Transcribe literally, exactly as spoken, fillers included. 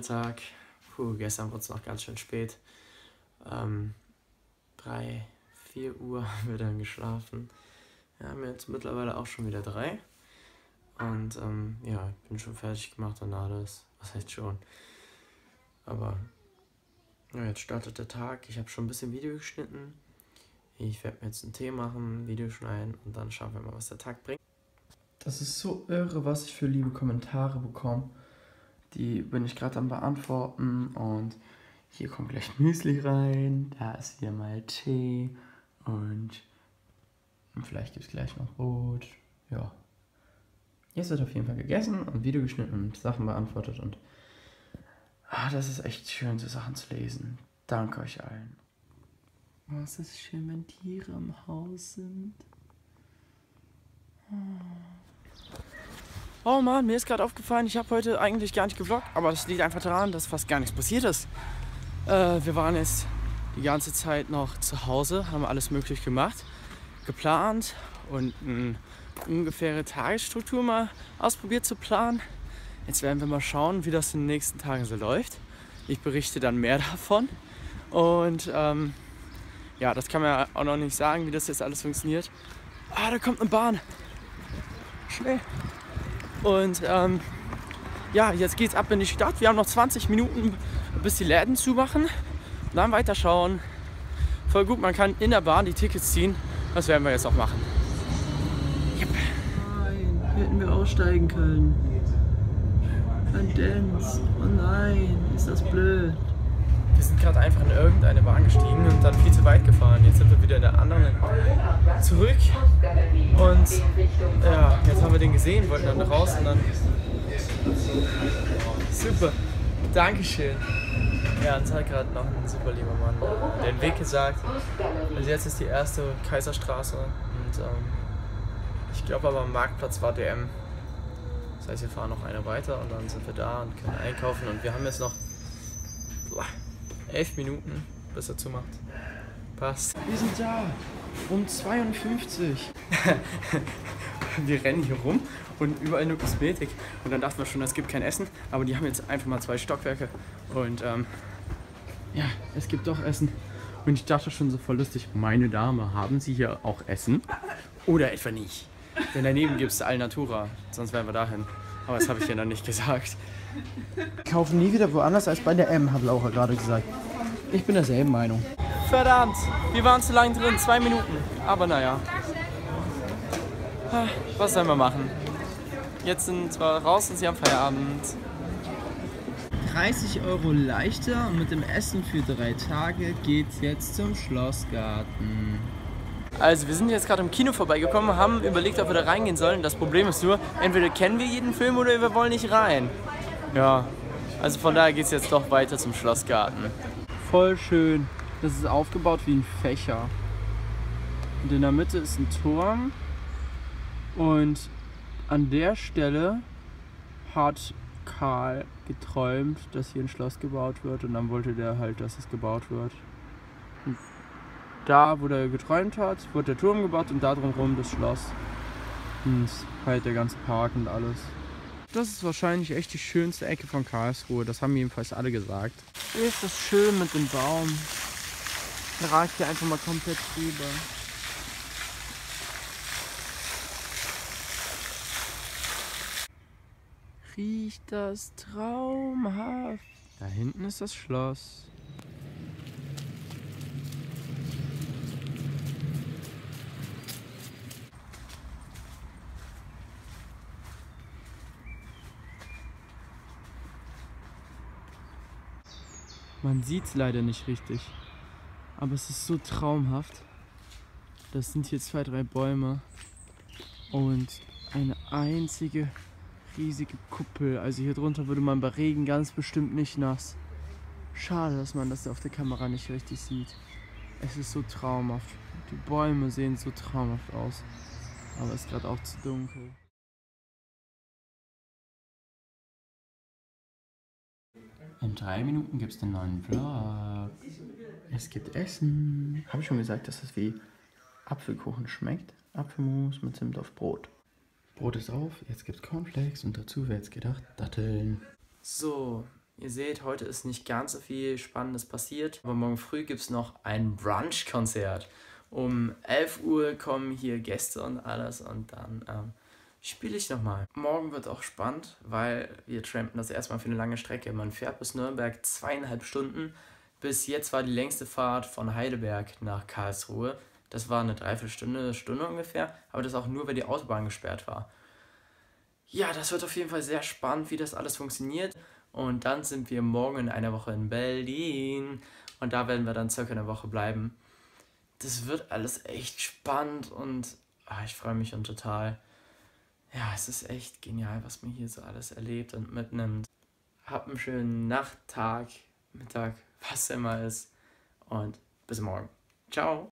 Mittag. Puh, gestern wurde es noch ganz schön spät. Ähm, drei, vier Uhr haben wir dann geschlafen. Wir haben jetzt mittlerweile auch schon wieder drei. Und ähm, ja, ich bin schon fertig gemacht und alles. Was heißt schon? Aber ja, jetzt startet der Tag. Ich habe schon ein bisschen Video geschnitten. Ich werde mir jetzt einen Tee machen, Video schneiden und dann schauen wir mal, was der Tag bringt. Das ist so irre, was ich für liebe Kommentare bekomme. Die bin ich gerade am beantworten und hier kommt gleich Müsli rein, da ist hier mal Tee und vielleicht gibt es gleich noch Brot. Ja. Jetzt wird auf jeden Fall gegessen und Video geschnitten und Sachen beantwortet und ah, das ist echt schön, so Sachen zu lesen. Danke euch allen. Oh, es ist schön, wenn Tiere im Haus sind. Oh Mann, mir ist gerade aufgefallen, ich habe heute eigentlich gar nicht gevloggt, aber das liegt einfach daran, dass fast gar nichts passiert ist. Äh, wir waren jetzt die ganze Zeit noch zu Hause, haben alles möglich gemacht, geplant und eine ungefähre Tagesstruktur mal ausprobiert zu planen. Jetzt werden wir mal schauen, wie das in den nächsten Tagen so läuft. Ich berichte dann mehr davon und ähm, ja, das kann man ja auch noch nicht sagen, wie das jetzt alles funktioniert. Ah, da kommt eine Bahn. Schnell. Und ähm, ja, jetzt geht's ab in die Stadt. Wir haben noch zwanzig Minuten, bis die Läden zumachen. Und dann weiterschauen. Voll gut, man kann in der Bahn die Tickets ziehen. Das werden wir jetzt auch machen. Yep. Nein, hätten wir aussteigen können. Ein Dance. Oh nein, ist das blöd. Wir sind gerade einfach in irgendeine Bahn gestiegen und dann viel zu weit gefahren. Jetzt sind wir wieder in der anderen zurück. Und ja, jetzt haben wir den gesehen, wollten dann raus und dann... Super, Dankeschön. Ja, uns hat gerade noch ein super lieber Mann den Weg gesagt. Also jetzt ist die erste Kaiserstraße und ähm, ich glaube aber am Marktplatz war D M. Das heißt, wir fahren noch eine weiter und dann sind wir da und können einkaufen und wir haben jetzt noch boah, elf Minuten, bis er zumacht. Passt. Wir sind da um zweiundfünfzig. Wir rennen hier rum und überall nur Kosmetik. Und dann dachten wir schon, es gibt kein Essen. Aber die haben jetzt einfach mal zwei Stockwerke. Und ähm, ja, es gibt doch Essen. Und ich dachte schon so voll lustig, meine Dame, haben Sie hier auch Essen? Oder etwa nicht? Denn daneben gibt es Alnatura, sonst wären wir dahin. Aber das habe ich ja noch nicht gesagt. Wir kaufen nie wieder woanders als bei der M, hat Laura gerade gesagt. Ich bin derselben Meinung. Verdammt, wir waren zu lange drin, zwei Minuten. Aber naja. Was sollen wir machen? Jetzt sind wir raus und sie haben Feierabend. dreißig Euro leichter und mit dem Essen für drei Tage geht's jetzt zum Schlossgarten. Also wir sind jetzt gerade im Kino vorbeigekommen, haben überlegt, ob wir da reingehen sollen. Das Problem ist nur, entweder kennen wir jeden Film oder wir wollen nicht rein. Ja, also von daher geht es jetzt doch weiter zum Schlossgarten. Voll schön. Das ist aufgebaut wie ein Fächer. Und in der Mitte ist ein Turm. Und an der Stelle hat Karl geträumt, dass hier ein Schloss gebaut wird. Und dann wollte der halt, dass es gebaut wird. Und da, wo der geträumt hat, wurde der Turm gebaut und da drumherum das Schloss. Und halt der ganze Park und alles. Das ist wahrscheinlich echt die schönste Ecke von Karlsruhe. Das haben jedenfalls alle gesagt. Hier ist das schön mit dem Baum. Der ragt hier einfach mal komplett drüber. Riecht das traumhaft. Da hinten ist das Schloss. Man sieht es leider nicht richtig, aber es ist so traumhaft. Das sind hier zwei, drei Bäume und eine einzige riesige Kuppel. Also hier drunter würde man bei Regen ganz bestimmt nicht nass. Schade, dass man das auf der Kamera nicht richtig sieht. Es ist so traumhaft. Die Bäume sehen so traumhaft aus, aber es ist gerade auch zu dunkel. In drei Minuten gibt es den neuen Vlog. Es gibt Essen. Habe ich schon gesagt, dass das wie Apfelkuchen schmeckt? Apfelmus mit Zimt auf Brot. Brot ist auf, jetzt gibt es Cornflakes und dazu, wer jetzt gedacht, Datteln. So, Ihr seht, heute ist nicht ganz so viel Spannendes passiert, aber morgen früh gibt es noch ein Brunch-Konzert. Um elf Uhr kommen hier Gäste und alles und dann ähm, spiele ich nochmal. Morgen wird auch spannend, weil wir trampen das erstmal für eine lange Strecke. Man fährt bis Nürnberg zweieinhalb Stunden. Bis jetzt war die längste Fahrt von Heidelberg nach Karlsruhe. Das war eine Dreiviertelstunde, Stunde ungefähr, aber das auch nur, weil die Autobahn gesperrt war. Ja, das wird auf jeden Fall sehr spannend, wie das alles funktioniert. Und dann sind wir morgen in einer Woche in Berlin und da werden wir dann circa eine Woche bleiben. Das wird alles echt spannend und ah, ich freue mich schon total. Ja, es ist echt genial, was man hier so alles erlebt und mitnimmt. Habt einen schönen Nacht, Tag, Mittag, was immer ist und bis morgen. Ciao!